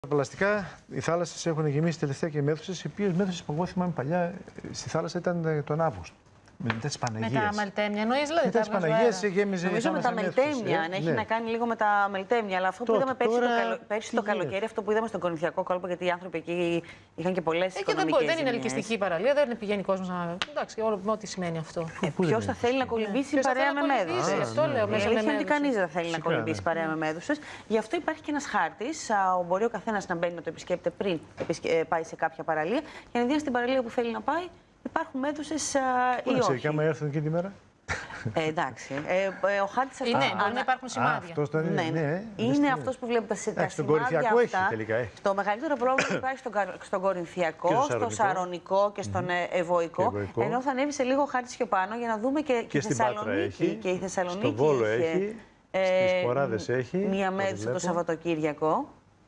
Πλαστικά, οι θάλασσες έχουν γεμίσει τελευταία και μέθουσες, οι οποίες μέθουσες που εγώ θυμάμαι παλιά στη θάλασσα ήταν τον Αύγουστο. Μετά τις Παναγίες. Με τα μελτέμια, εννοείς δηλαδή. Μετά τις Παναγίες γέμιζε. Νομίζω με τα μελτέμια, αν έχει να κάνει λίγο με τα μελτέμια. Αλλά αυτό που είδαμε πέρσι το καλοκαίρι, αυτό που είδαμε στον Κορινθιακό κόλπο, γιατί οι άνθρωποι εκεί είχαν και πολλές οικονομικές ζημιές. Δεν είναι ελκυστική παραλία, δεν πηγαίνει κόσμος να. Εντάξει, ό,τι σημαίνει αυτό. Ποιος θα θέλει να κολυμπήσει παρέα με μέδουσες. Αυτό λέω μέσα με μέδουσες. Ότι κανείς δεν θέλει να κολυμπήσει παρέα με μέδουσες. Γι' αυτό υπάρχει και ένας χάρτης. Μπορεί ο καθένας να μπαίνει να το επισκέπτεται πριν πάει σε κάποια παραλία, για να δει στην παραλία που θέλει να πάει υπάρχουν μέδουσες ή όχι. Και άμα έρθουν εκείνη τη μέρα. Εντάξει. Ο χάρτης αυτό. Ναι, μπορεί να υπάρχουν σημάδια. Αυτός το είναι. Είναι αυτός που βλέπετε τα σημάδια. Στον Κορινθιακό έχει τελικά. Το μεγαλύτερο πρόβλημα υπάρχει στον Κορινθιακό, στο Σαρονικό και στον Ευωικό. Ενώ θα ανέβει σε λίγο ο χάρτης πιο πάνω για να δούμε και η Θεσσαλονίκη. Και η Θεσσαλονίκη στο Βόλο έχει. Στις Ποράδες έχει. Μία μέδουσα το Σαββατοκύριακο.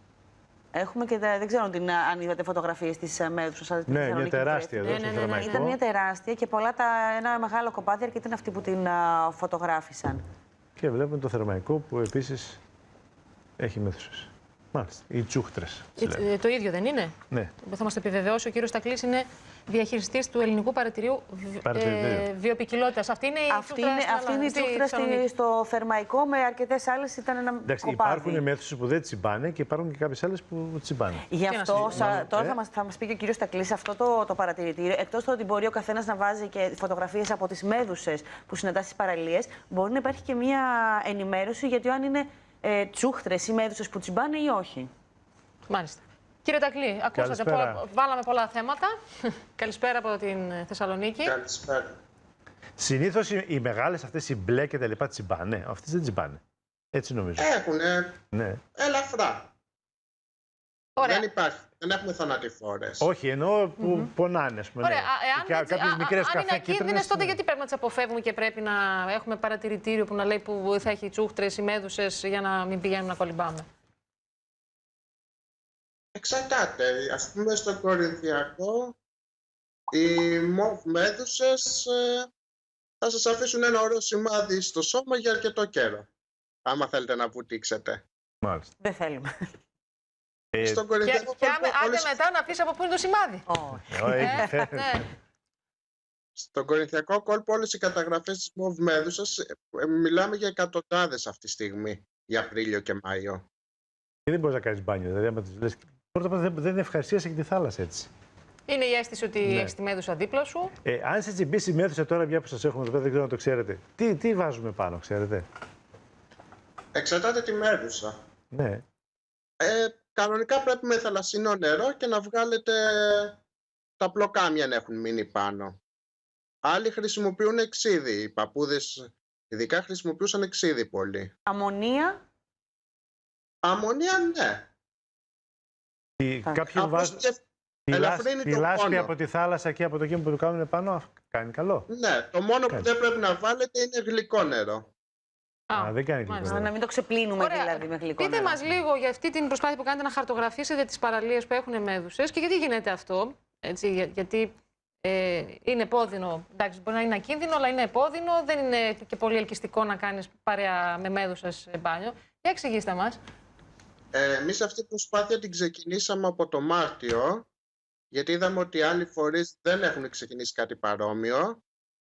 Έχουμε και δεν ξέρω αν είδατε φωτογραφίες της μέδουσας. Ναι, μια τεράστια εδώ στο Θερμαϊκό. Ήταν μια τεράστια και ένα μεγάλο κοπάδι, αρκετοί είναι αυτοί που την φωτογράφησαν. Και βλέπουμε το Θερμαϊκό που επίσης έχει μέδουσες. Μάλιστα. Οι τσούχτρες. Το ίδιο δεν είναι. Ναι. Θα μας το επιβεβαιώσει ο κύριος Στακλής, είναι διαχειριστής του Ελληνικού Παρατηρίου Βιοποικιλότητας. Αυτή είναι η τσούχτρα στο Θερμαϊκό, με αρκετές άλλες ήταν ένα κοπάδι. Υπάρχουν μέθουσες που δεν τσιμπάνε και υπάρχουν και κάποιες άλλες που τσιμπάνε. Γι' αυτό τώρα θα μας πει και ο κύριος Στακλής, αυτό το παρατηρητήριο, εκτός το ότι μπορεί ο καθένας να βάζει και φωτογραφίες από τις μέδουσες που συναντά στις παραλίες, μπορεί να υπάρχει και μία ενημέρωση για το αν είναι τσούχτρες ή μέδουσες που τσιμπάνε ή όχι. Μάλιστα. Κύριε Τακλή, ακούσατε, βάλαμε πολλά θέματα. Καλησπέρα από την Θεσσαλονίκη. Καλησπέρα. Συνήθως οι μεγάλες αυτές οι μπλε και τα λοιπά τσιμπάνε. Αυτές δεν τσιμπάνε. Έτσι νομίζω. Έχουνε ελαφρά. Ωραία. Δεν υπάρχει. Δεν έχουμε θανατηφόρες. Όχι, εννοώ που πονάνε, ας πούμε. Ωραία. Αν είναι ακίνδυνες, τότε γιατί πρέπει να τις αποφεύγουμε και πρέπει να έχουμε παρατηρητήριο που να λέει που θα έχει τσούχτρες ή μέδουσες για να μην πηγαίνουμε να κολυμπάμε. Εξαρτάται. Ας πούμε στο Κορινθιακό, οι μέδουσες θα σας αφήσουν ένα ωραίο σημάδι στο σώμα για αρκετό καιρό. Άμα θέλετε να βουτήξετε. Μάλιστα. Δεν θέλουμε. Στον Κορινθιακό και άντε μετά να πεις από πού είναι το σημάδι. Στον Κορινθιακό κόλπο όλες οι καταγραφές της μοβ μέδουσας μιλάμε για εκατοντάδες αυτή τη στιγμή, για Απρίλιο και Μάιο. Και δεν μπορείς να κάνεις μπάνιο. Δηλαδή, άμα τις λες, πρώτα απ' όλα δεν ευχαριστίασαι και τη θάλασσα έτσι. Είναι η αίσθηση ότι έχεις τη μέδουσα δίπλα σου. Αν σε τσιμπήσει η μέδουσα τώρα, μια που σας έχουμε εδώ πέρα, δεν ξέρω αν το ξέρετε. Τι βάζουμε πάνω, ξέρετε. Εξαρτάται τη μέδουσα. Ναι. Κανονικά πρέπει με θαλασσινό νερό και να βγάλετε τα πλοκάμια αν έχουν μείνει πάνω. Άλλοι χρησιμοποιούν εξίδι. Οι παππούδες ειδικά χρησιμοποιούσαν εξίδι πολύ. Αμμονία. Αμμονία, ναι. Κάποιοι βάζουν τη λάσπη από τη θάλασσα και από το κύμα που του κάνουν πάνω, κάνει καλό. Ναι, το μόνο που δεν πρέπει να βάλετε είναι γλυκό νερό. Δεν κάνει γλυκό. Να μην το ξεπλύνουμε δηλαδή με γλυκό νερό. Πείτε μας λίγο για αυτή την προσπάθεια που κάνετε να χαρτογραφήσετε τις παραλίες που έχουν μέδουσες και γιατί γίνεται αυτό. Έτσι, γιατί είναι επώδυνο. Εντάξει, μπορεί να είναι ακίνδυνο, αλλά είναι επώδυνο. Δεν είναι και πολύ ελκυστικό να κάνεις παρέα με μέδουσες μπάνιο. Για εξηγήστε μας. Εμείς αυτή την προσπάθεια την ξεκινήσαμε από το Μάρτιο, γιατί είδαμε ότι οι άλλοι φορείς δεν έχουν ξεκινήσει κάτι παρόμοιο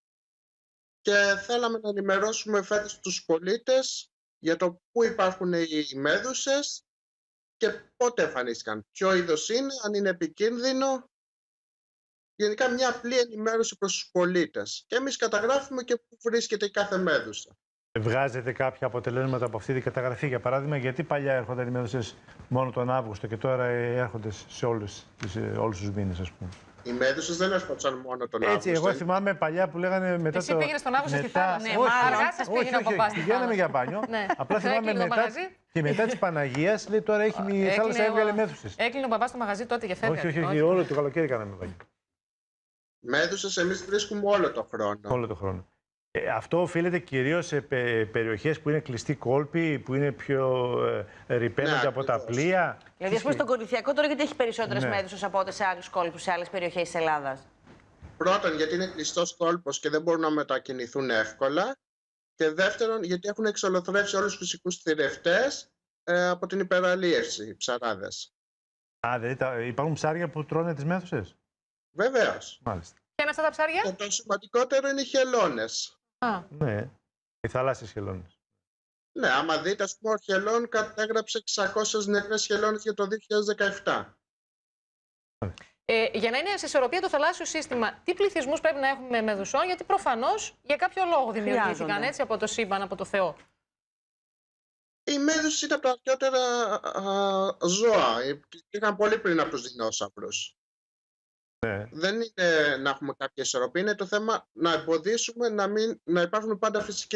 και θέλαμε να ενημερώσουμε φέτος τους πολίτες για το πού υπάρχουν οι μέδουσες και πότε εμφανίστηκαν, ποιο είδος είναι, αν είναι επικίνδυνο. Γενικά μια απλή ενημέρωση προς τους πολίτες. Και εμείς καταγράφουμε και πού βρίσκεται η κάθε μέδουσα. Βγάζετε κάποια αποτελέσματα από αυτή την καταγραφή, για παράδειγμα, γιατί παλιά έρχονταν οι μέδουσες μόνο τον Αύγουστο και τώρα έρχονται σε όλους τους μήνες, ας πούμε. Οι μέδουσες δεν έρχονταν μόνο τον Αύγουστο. Έτσι, εγώ θυμάμαι παλιά που λέγανε μετά Εσύ πήγαινες τον Αύγουστο στη θάλασσα. Ναι, αργά σας πήγαινε ο παπάς. Πηγαίναμε για μπάνιο. Απλά θυμάμαι μετά της Παναγίας, λέει τώρα η θάλασσα έβγαλε μέδουσες. Έκλεινε ο παπάς στο μαγαζί τότε και φεύγανε. Όχι, όλο το καλοκαίρι κάναμε μπάνιο. Μέδουσες εμείς βρίσκουμε όλο το χρόνο. Όλο το χρόνο. Αυτό οφείλεται κυρίως σε περιοχές που είναι κλειστοί κόλποι, που είναι πιο ρυπαίνονται από τα πλοία. Δηλαδή, ας πούμε, στον Κορινθιακό τώρα γιατί έχει περισσότερες μέδουσες από ό,τι σε άλλους κόλπους, σε άλλες περιοχές της Ελλάδας. Πρώτον, γιατί είναι κλειστός κόλπος και δεν μπορούν να μετακινηθούν εύκολα. Και δεύτερον, γιατί έχουν εξολοθρεύσει όλους τους φυσικούς θηρευτές από την υπεραλίευση, οι ψαράδες. Α, δηλαδή υπάρχουν ψάρια που τρώνε τις μέδουσες. Βεβαίως. Μάλιστα. Ποια είναι αυτά τα ψάρια? Και το σημαντικότερο είναι οι χελώνες. Α, Ναι, οι θαλάσσιες χελώνες. Ναι, άμα δείτε, ας πούμε, ο Χελών κατέγραψε 600 νεκρές χελώνες για το 2017. Για να είναι σε ισορροπία το θαλάσσιο σύστημα, τι πληθυσμούς πρέπει να έχουμε μεδουσών, γιατί προφανώς για κάποιο λόγο δημιουργήθηκαν Χρειάζονται. έτσι από το σύμπαν, από το Θεό. Οι μέδουσες είναι από τα αρχαιότερα ζώα. Υπήρχαν πολύ πριν από τους δεινόσαυρους. Ναι. Δεν είναι να έχουμε κάποια ισορροπία, είναι το θέμα να εμποδίσουμε να υπάρχουν πάντα φυσικοί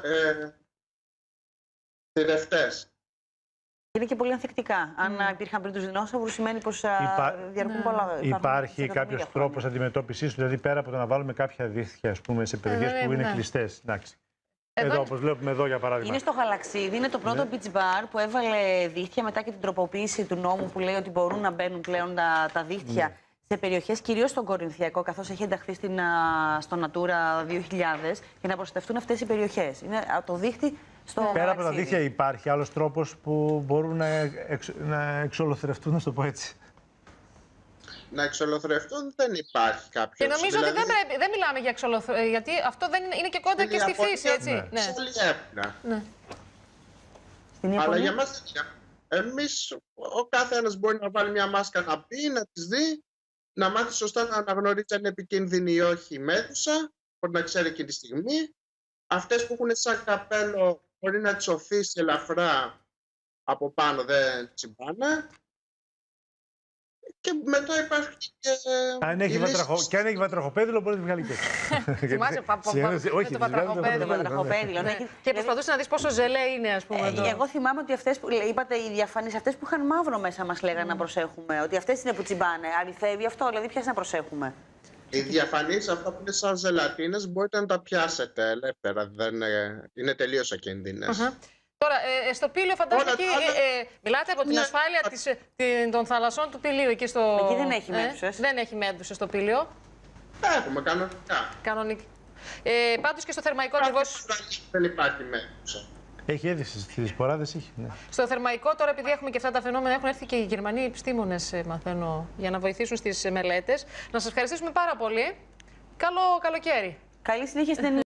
θηρευτές. Είναι και πολύ ανθεκτικά. Αν υπήρχαν πριν τους δεινόσαυρους, σημαίνει πως διαρκούν πολλά. Υπάρχει κάποιος τρόπος αντιμετώπισης του, δηλαδή πέρα από το να βάλουμε κάποια δίχτυα, ας πούμε, σε περιοχές που είναι κλειστές. Εδώ, όπως βλέπουμε εδώ, για παράδειγμα. Είναι στο Γαλαξίδι, είναι το πρώτο beach bar που έβαλε δίχτυα μετά και την τροποποίηση του νόμου που λέει ότι μπορούν να μπαίνουν πλέον τα δίχτυα σε περιοχές, κυρίως στον Κορινθιακό, καθώς έχει ενταχθεί στο Natura 2000, για να προστατευτούν αυτές οι περιοχές. Είναι το δίχτυ στο Πέρα Γαλαξίδι. από τα δίχτυα, υπάρχει άλλος τρόπος που μπορούν να εξολοθρευτούν, να το πω έτσι. Να εξολοθρευτούν δεν υπάρχει κάποιος. Και νομίζω ότι δεν μιλάμε για εξολοθρευτική, γιατί αυτό δεν είναι και κόντρα και στη φύση, έτσι. Ναι. Ναι. Στην Αλλά Ιαπωνία. για μας εμείς, ο κάθε ένας μπορεί να βάλει μια μάσκα να πει, να τις δει, να μάθει σωστά να αναγνωρίζει αν είναι επικίνδυνη ή όχι η μέδουσα, μπορεί να ξέρει εκείνη τη στιγμή. Αυτές που έχουν σαν καπέλο μπορεί να τις οθήσει ελαφρά από πάνω, δεν τσιμπάνε. Και μετά υπάρχει και. Αν έχει και αν έχει βατραχοπέδιλο, μπορεί να τη βγάλει και έτσι. Θυμάσαι Όχι, το βατραχοπέδιλο. Και προσπαθούσε να δεις πόσο ζελέ είναι, ας πούμε. Εγώ θυμάμαι ότι αυτές που είπατε, οι διαφανείς, αυτές που είχαν μαύρο μέσα μας λέγανε να προσέχουμε. Ότι αυτές είναι που τσιμπάνε. Αληθεύει αυτό, δηλαδή ποιες να προσέχουμε. Οι διαφανείς, αυτά που είναι σαν ζελατίνες, μπορείτε να τα πιάσετε ελεύθερα. Δεν είναι τελείως ακίνδυνες. Τώρα, στο Πήλιο φαντάζομαι εκεί μιλάτε από την ασφάλεια των θαλασσών του Πηλίου. Εκεί δεν έχει μέδουσες. Δεν έχει μέδουσες στο Πήλιο. Έχουμε κανονικά. Κανονικά. Πάντως και στο Θερμαϊκό ακριβώς. Δεν υπάρχει μέδουσα. Έχει έδειξει στις σποράδες, έχει. Ναι. Στο Θερμαϊκό, τώρα επειδή έχουμε και αυτά τα φαινόμενα, έχουν έρθει και οι Γερμανοί επιστήμονες, μαθαίνω, για να βοηθήσουν στις μελέτες. Να σας ευχαριστήσουμε πάρα πολύ. Καλό καλοκαίρι. Καλή συνέχεια στην